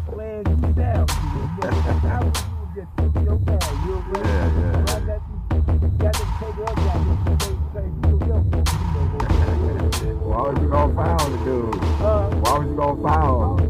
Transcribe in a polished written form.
playing you down. How would you just took your time? You agree? Yeah. Got to take up that. Why was you gonna foul the dude? Why was you gonna foul him?